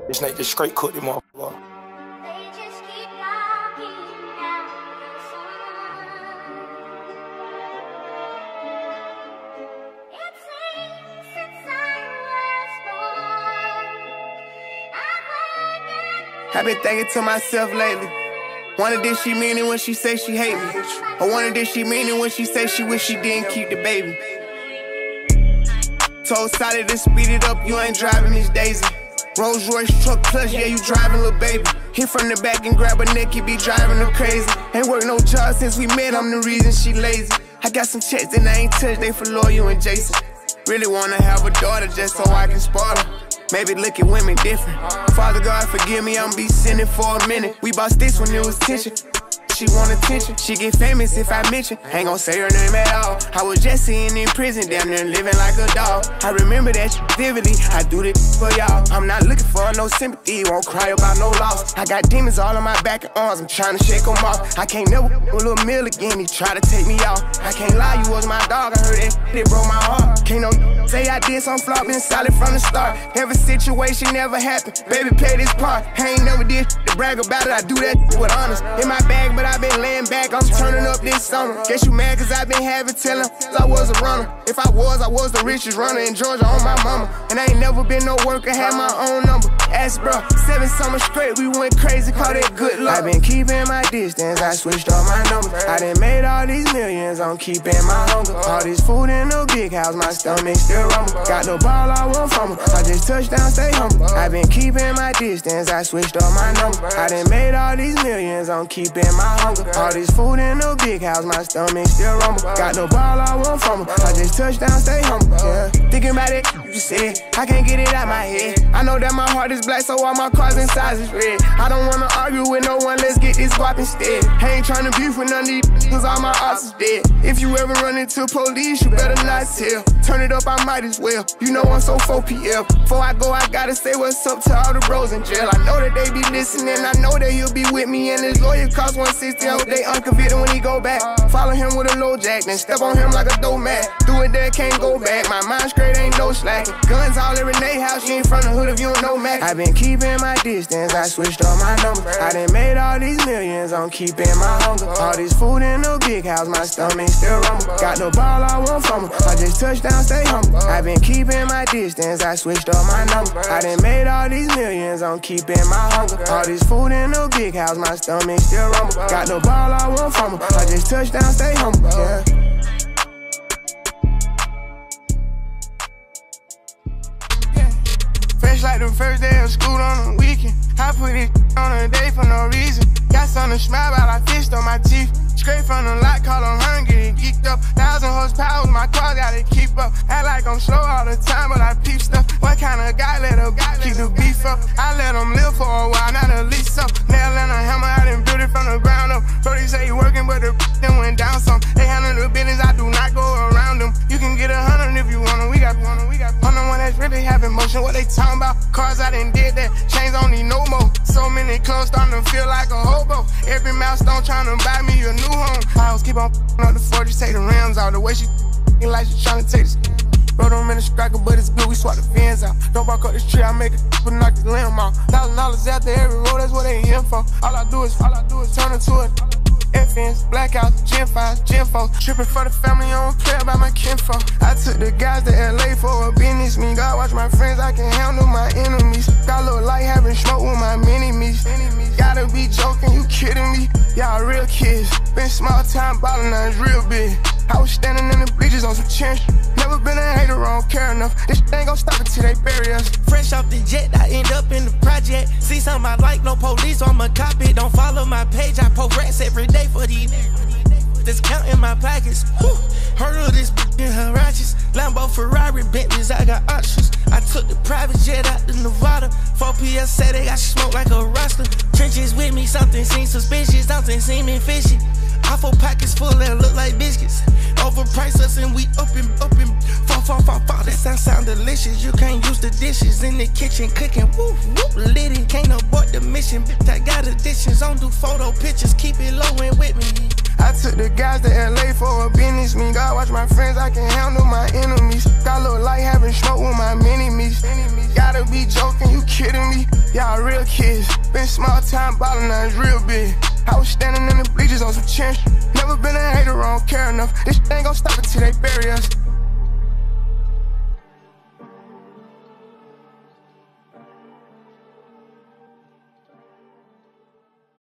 This nigga just straight cooked him motherfucker. I've been thinking to myself lately, wonder did she mean it when she say she hate me? Or wonder did she mean it when she say she wish she didn't keep the baby? Told Sally to speed it up, you ain't driving Miss Daisy. Rolls Royce truck plus, yeah, you driving little baby. Hit from the back and grab her neck, you be driving her crazy. Ain't worked no job since we met, I'm the reason she lazy. I got some checks that I ain't touched, they for Loyal and Jason. Really wanna have a daughter just so I can spoil her. Maybe look at women different. Father God, forgive me, I'm be sinning for a minute. We bought sticks when it was tension. She want attention, she get famous if I mention. Ain't gon' say her name at all. I was just sitting in prison, damn near living like a dog. I remember that shit vividly, I do this for y'all. I'm not looking for no sympathy, won't cry about no loss. I got demons all on my back and arms, I'm trying to shake them off. I can't never with a little meal again, he try to take me out. I can't lie, you was my dog, I heard that shit, it broke my heart. Can't no say I did some flop, been solid from the start. Every situation never happened, baby play this part. I ain't never did to brag about it, I do that with honest. In my bag, but I been laying back, I'm turning up this summer. Guess you mad cause I been having tellin' I was a runner. If I was the richest runner in Georgia on my mama. And I ain't never been no worker, had my own number. Ask bro, 7 summers straight, we went crazy, call that good luck. I been keeping my distance, I switched up my numbers. I done made all these millions, I'm keeping my hunger. All this food in the big house, my stomach still rumble. Got no ball, I want from her, I just touch down, stay humble. I been keeping my distance, I switched up my numbers. I done made all these millions, I'm keeping my hunger. All this food in the big house, my stomach still rumble. Got no ball, I want from her, I just touch down, stay humble. Yeah. Thinking about it, you said, I can't get it out my head. I know that my heart is black, so all my cars inside is red. I don't wanna argue with no one, let's get this guap instead. I ain't tryna beef with none of these cause all my ops is dead. If you ever run into police, you better not tell. Turn it up, I might as well. You know I'm so 4PL. Before I go, I gotta say what's up to all the bros in jail. I know that they be listening, I know that he'll be with me. And his lawyer cost 160, I hope they unconvicted when he go back. Follow him with a low jack, then step on him like a dough mat. Do it there, can't go back. My mind straight, ain't no slack. Guns all in Renee house, you ain't from the hood if you don't know Mac. I been keeping my distance, I switched up my numbers. I done made all these millions, I'm keeping my hunger. All this food in the big house, my stomach still rumble. Got no ball, I want from her, I just touch down, stay humble. I been keeping my distance, I switched up my numbers. I done made all these millions, I'm keeping my hunger. All this food in the big house, my stomach still rumble. Got no ball, I want from her, I just touch down, stay humble. Yeah. Fresh like the first day of school on the weekend. I put it on a day for no reason. Got something to smile about, I fished on my teeth. Straight from the lot, call them hungry and geeked up. 1,000 horsepower, my car gotta keep up. Act like I'm slow all the time, but I peep stuff. What kind of guy let a guy keep the beef up? I let them live for a while, not a lease up. Nail and a hammer, I done built it from the ground up. Brody say he working, but the then went down some. They handle the business, I do not go around them. You can get 100 if you want them. We got 100, I'm the one that's really having motion. What they talking about? Cars I done did that, chains don't need no more. So many clothes starting to feel like a hobo. Every milestone trying to buy me a new home. I was keep on up the 40, take the rims out. The way she like she trying to take this. Rode them in the striker, but it's good, we swap the fins out. Don't bark up this tree, I make it but knock this limb off. $1,000 after every road, that's what they in for. All I do is turn into a FNs, blackouts, Gen 5, Gen 4. Tripping for the family, I don't play about my kinfolk. I took the guys to LA for a business meet. God watch my friends, I can handle my enemies. Got a little light having smoke with my mini-me's. Gotta be joking, you kidding me? Y'all real kids. Been small time ballin', now it's real big. I was standing in the bleachers on some chin. Never been a hater, I don't care enough. This shit ain't gon' stop until they bury us. Fresh off the jet, I end up in the project. See something I like, no police, I'ma cop it. Don't follow my page, I post rats every day for these discount in my pockets. Whew. Heard of this in her righteous. Lambo, Ferrari, Bentleys, I got options. I took the private jet out to Nevada. 4 PS say they got smoke like a roster. Trenches with me, something seems suspicious, something seeming fishy. Awful pockets full that look like biscuits. Overpriced us and we up and fall. That sound delicious. You can't use the dishes in the kitchen cooking. Woo, woo, lit it. Can't abort the mission. Bitch, I got additions. Don't do photo pictures. Keep it low and with me. I took the guys to LA for a business meet. God watch my friends, I can handle my enemies. Got a little light having smoke with my mini-me's. Gotta be joking, you kidding me? Y'all real kids. Been small time ballin', now it's real big. I was standing in the bleachers on some chin. Never been a hater, I don't care enough. This shit ain't gon' stop until they bury us.